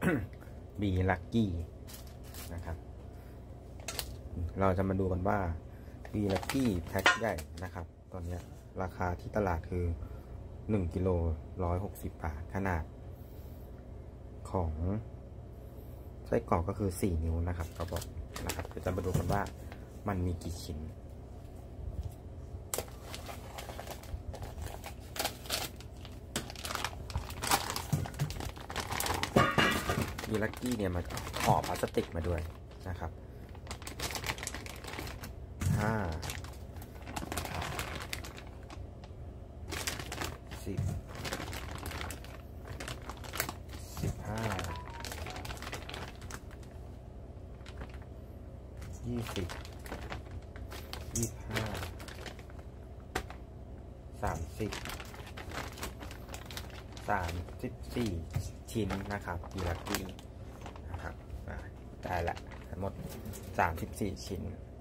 B Lucky นะครับเราจะมาดูกันว่า B Lucky แพ็คใหญ่นะครับตอนนี้ราคาที่ตลาดคือ1 กิโล160 บาทขนาดของไส้กรอกก็คือ4 นิ้วนะครับเขาบอกนะครับเดี๋ยวจะมาดูกันว่ามันมีกี่ชิ้นบีลักกี้เนี่ยมันห่อพลาสติกมาด้วยนะครับ10 15 20 25 30 34 ชิ้นนะครับบีลักกี้นะครับได้ละทั้งหมด34 ชิ้น